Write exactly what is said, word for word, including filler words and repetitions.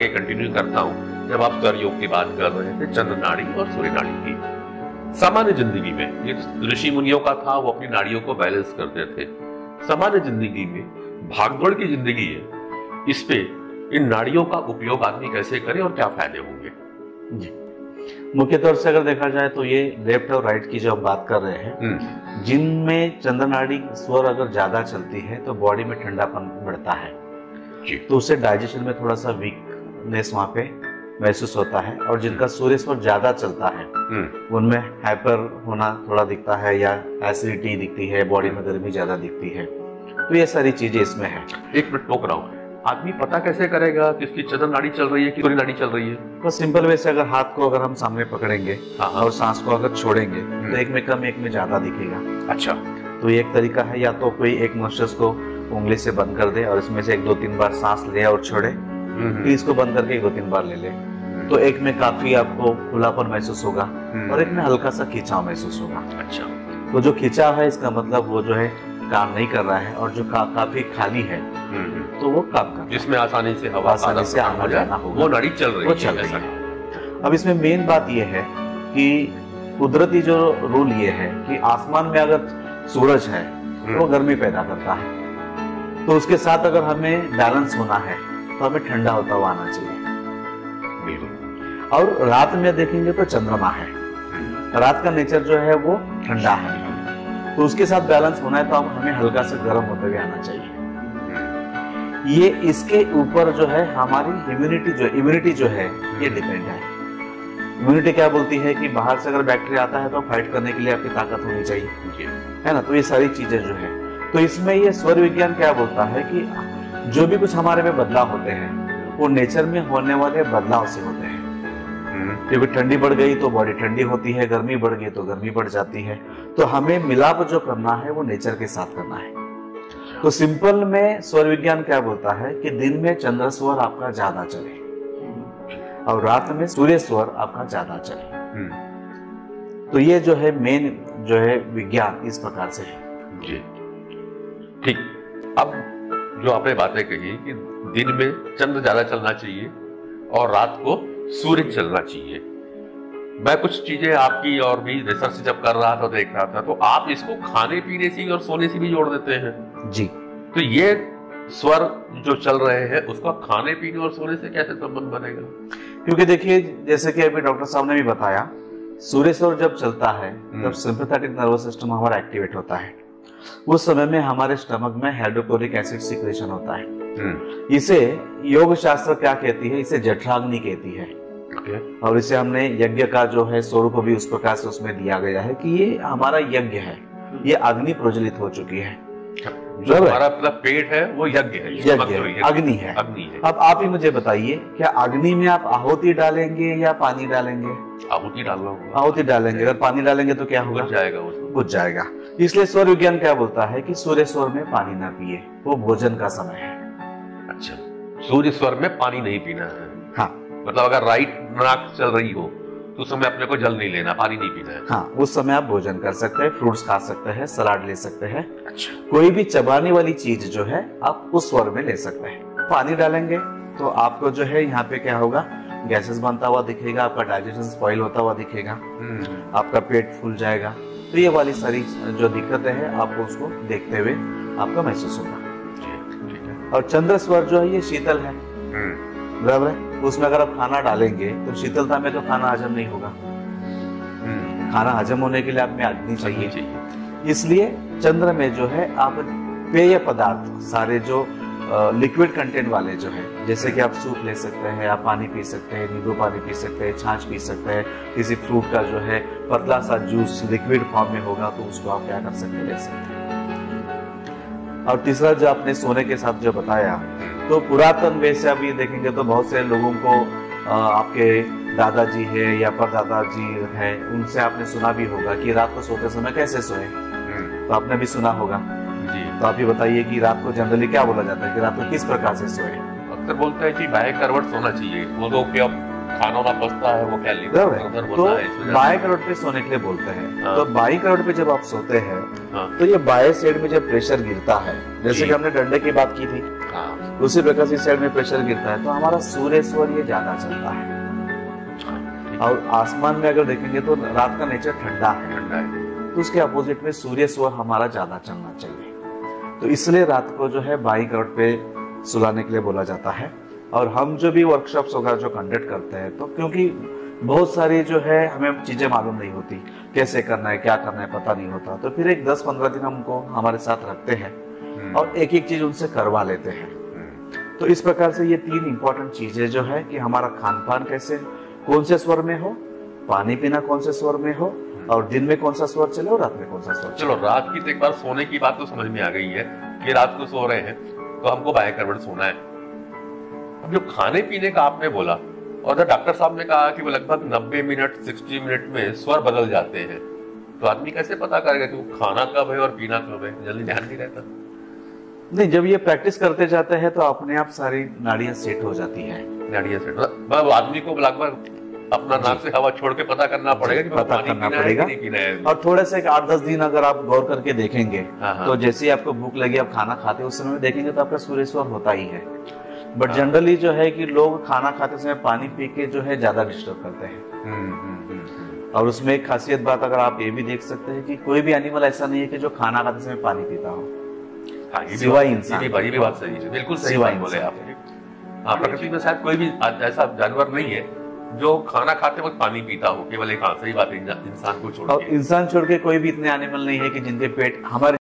Continue करता हूँ। जब आप स्वर योग की बात कर रहे थे, चंद्र नाड़ी और सूर्य नाड़ी की, सामान्य जिंदगी में ये ऋषि मुनियों का था, वो अपनी नाड़ियों को बैलेंस करते थे। सामान्य जिंदगी में, भागदौड़ की जिंदगी है, इस पे इन नाड़ियों का उपयोग आदमी कैसे करे और क्या फायदे होंगे? जी, मुख्य तौर से अगर देखा जाए तो ये लेफ्ट और राइट की जो हम बात कर रहे हैं, जिनमें चंद्र नाड़ी स्वर अगर ज्यादा चलती है तो बॉडी में ठंडापन बढ़ता है, तो उससे डाइजेशन में थोड़ा सा वीकनेस वहां पे महसूस होता है। और जिनका सूर्य स्वर ज्यादा चलता है उनमें हाइपर होना थोड़ा दिखता है, या एसिडिटी दिखती है, बॉडी में गर्मी ज्यादा दिखती है। तो ये सारी चीजें इसमें है। एक मिनट टोक रहा हूँ, आदमी पता कैसे करेगा कि इसकी चंद्र नाड़ी चल रही है कि सूर्य नाड़ी चल रही है? तो सिंपल वे से अगर हाथ को अगर हम सामने पकड़ेंगे और सांस को अगर छोड़ेंगे तो एक में कम एक में ज्यादा दिखेगा। अच्छा, तो ये एक तरीका है, या तो कोई एक मस्टर्स को उंगली से बंद कर दे और इसमें से एक दो तीन बार सांस ले और छोड़े, फिर इसको बंद करके एक दो तीन बार ले ले, तो एक में काफी आपको खुलापन महसूस होगा और एक में हल्का सा खिंचाव महसूस होगा। अच्छा, तो जो खिंचाव है इसका मतलब वो जो है काम नहीं कर रहा है, और जो का, काफी खाली है तो वो काम कर, जिसमें आसानी से हवा आसानी से आना जाना होगा, वो नाड़ी चल रही वो चल रही है। अब इसमें मेन बात ये है कि कुदरती जो रूल ये है कि आसमान में अगर सूरज है तो वो गर्मी पैदा करता है, तो उसके साथ अगर हमें बैलेंस होना है तो हमें ठंडा होता हुआ आना चाहिए। और रात में देखेंगे तो चंद्रमा है, रात का नेचर जो है वो ठंडा है, तो उसके साथ बैलेंस होना है तो हमें हल्का से गर्म होते हुए आना चाहिए। ये इसके ऊपर जो है हमारी इम्यूनिटी जो इम्यूनिटी जो है ये डिपेंड है। इम्यूनिटी क्या बोलती है कि बाहर से अगर बैक्टीरिया आता है तो फाइट करने के लिए आपकी ताकत होनी चाहिए, है ना। तो ये सारी चीजें जो है, तो इसमें ये स्वर विज्ञान क्या बोलता है कि जो भी कुछ हमारे में बदलाव होते हैं वो नेचर में होने वाले बदलाव से होते हैं। क्योंकि ठंडी बढ़ गई तो बॉडी ठंडी होती है, गर्मी बढ़ गई तो गर्मी बढ़ जाती है। तो हमें मिलाप जो करना है वो नेचर के साथ करना है। तो सिंपल में स्वर विज्ञान क्या बोलता है कि दिन में चंद्र स्वर आपका ज्यादा चले और रात में सूर्य स्वर आपका ज्यादा चले। तो ये जो है मेन जो है विज्ञान इस प्रकार से है। जी, ठीक। अब जो आपने बातें कही कि दिन में चंद्र ज्यादा चलना चाहिए और रात को सूर्य चलना चाहिए, मैं कुछ चीजें आपकी और भी रिसर्च जब कर रहा था देख रहा था, तो आप इसको खाने पीने से और सोने से भी जोड़ देते हैं। जी, तो ये स्वर जो चल रहे हैं उसका खाने पीने और सोने से कैसे संबंध बनेगा? क्योंकि देखिए जैसे कि अभी डॉक्टर साहब ने भी बताया, सूर्य स्वर जब चलता है तब सिंपैथेटिक नर्वस सिस्टम हमारा एक्टिवेट होता है। उस समय में हमारे स्टमक में हाइड्रोक्लोरिक एसिड सिक्रेशन होता है। इसे योग शास्त्र क्या कहती है? इसे जठराग्नि कहती है। okay. और इसे हमने यज्ञ का जो है स्वरूप भी उस प्रकार से उसमें दिया गया है कि ये हमारा यज्ञ है, ये अग्नि प्रज्वलित हो चुकी है। जो हमारा मतलब पेट है वो यज्ञ है, यज्ञ है, अग्नि है। अग्नि है। अब आप ही मुझे बताइए, क्या अग्नि में आप आहुति डालेंगे या पानी डालेंगे? आहुति डालना होगा। आहुति डालेंगे। अगर पानी डालेंगे तो क्या होगा? बुझ जाएगा, बुझ जाएगा। इसलिए स्वर विज्ञान क्या बोलता है कि सूर्य स्वर में पानी ना पिए, वो भोजन का समय है। अच्छा, सूर्य स्वर में पानी नहीं पीना है। हाँ, मतलब अगर राइट नाक चल रही हो तो उस समय अपने को जल नहीं लेना, पानी नहीं पीना है। हाँ, उस समय आप भोजन कर सकते हैं, फ्रूट्स खा सकते हैं, सलाद ले सकते हैं। अच्छा, कोई भी चबाने वाली चीज जो है आप उस स्वर में ले सकते हैं। पानी डालेंगे तो आपको जो है यहाँ पे क्या होगा, गैसेस बनता हुआ दिखेगा, आपका डाइजेशन स्पॉइल होता हुआ दिखेगा, आपका पेट फूल जाएगा। तो ये वाली सारी जो दिक्कतें हैं आपको उसको देखते हुए आपका महसूस होगा। और चंद्र स्वर जो है ये शीतल है, बराबर है। उसमें अगर आप खाना डालेंगे तो शीतलता में तो खाना हजम नहीं होगा। खाना हजम होने के लिए आप में अग्नि चाहिए, चाहिए। इसलिए चंद्र में जो है आप पेय पदार्थ सारे जो लिक्विड कंटेंट वाले जो है, जैसे कि आप सूप ले सकते हैं, आप पानी पी सकते हैं, नींबू पानी पी सकते हैं, छाछ पी सकते हैं, किसी फ्रूट का जो है पतला सा जूस लिक्विड फॉर्म में होगा तो उसको आप क्या कर सकते हैं, ले सकते हैं। और तीसरा जो आपने सोने के साथ जो बताया, तो पुरातन वैसे अभी देखेंगे तो बहुत से लोगों को आपके दादाजी है या परदादाजी है, उनसे आपने सुना भी होगा कि रात को सोते समय कैसे सोए, तो आपने भी सुना होगा जी। तो आप ये बताइए कि रात को जनरली क्या बोला जाता है कि रात को किस प्रकार से सोए? अक्सर बोलते हैं कि बाएं करवट सोना चाहिए, वो लोग क्या खाना ना पचता है वो क्या लेते हैं, तो बाएं करवट पे सोने के लिए बोलते हैं। हाँ। तो बाएं करवट पे जब आप सोते हैं हाँ। तो ये बाएं साइड में जब प्रेशर गिरता है, जैसे कि हमने डंडे की बात की थी, हाँ। उसी प्रकार से इस साइड में प्रेशर गिरता है तो हमारा सूर्य स्वर ये ज्यादा चलता है। और आसमान में अगर देखेंगे तो रात का नेचर ठंडा है, ठंडा है, तो उसके अपोजिट में सूर्य स्वर हमारा ज्यादा चलना चाहिए। तो इसलिए रात को जो है बाई करवट पे सुलाने के लिए बोला जाता है। और हम जो भी वर्कशॉप्स वगैरह जो कंडक्ट करते हैं तो क्योंकि बहुत सारी जो है हमें चीजें मालूम नहीं होती, कैसे करना है क्या करना है पता नहीं होता, तो फिर एक दस पंद्रह दिन हमको हमारे साथ रखते हैं और एक एक चीज उनसे करवा लेते हैं। तो इस प्रकार से ये तीन इंपॉर्टेंट चीजें जो है कि हमारा खान पान कैसे, कौन से स्वर में हो, पानी पीना कौन से स्वर में हो, और दिन में कौन सा स्वर चले और रात में कौन सा स्वर चले। चलो रात की तो एक बार सोने की बात तो समझ में आ गई है कि रात को सो रहे हैं तो हमको बाएं करवट सोना है। अब जो खाने पीने का आपने बोला और जो डॉक्टर साहब ने कहा कि वो लगभग नब्बे मिनट साठ मिनट में स्वर बदल जाते हैं, तो आदमी कैसे पता करेगा कि वो खाना कब है और पीना कब है? जल्दी ध्यान नहीं रहता। नहीं, जब ये प्रैक्टिस करते जाते हैं तो अपने आप सारी नाड़ियां सेट हो जाती है। नाड़ियां सेट, मतलब आदमी को लगभग अपना नाक से हवा छोड़ के पता करना पड़ेगा कि पता पानी करना पीना पड़ेगा है कि नहीं पीना है। और थोड़े से आठ दस दिन अगर आप गौर करके देखेंगे हाँ, हाँ। तो जैसे ही आपको भूख लगी आप खाना खाते उस समय देखेंगे तो आपका सूर्य स्वर होता ही है। बट जनरली जो है कि लोग खाना खाते समय पानी पी के जो है ज्यादा डिस्टर्ब करते हैं। हम्म, हम्म, हम्म। और उसमें एक खासियत बात अगर आप ये भी देख सकते हैं कि कोई भी एनिमल ऐसा नहीं है कि जो खाना खाते समय पानी पीता हो, हाँ, ये भी सिवाय बात- इंसान। ये भी- ये भी बात सही है, बिल्कुल सही सिवाय बात बोले इंसान। आपने। हाँ, प्रकृति में शायद कोई भी ऐसा जानवर नहीं है जो खाना खाते वक्त पानी पीता हो, केवल एक हाँ सही बात है, इंसान को छोड़ और के। इंसान छोड़ के कोई भी इतने एनिमल नहीं है कि जिनके पेट हमारे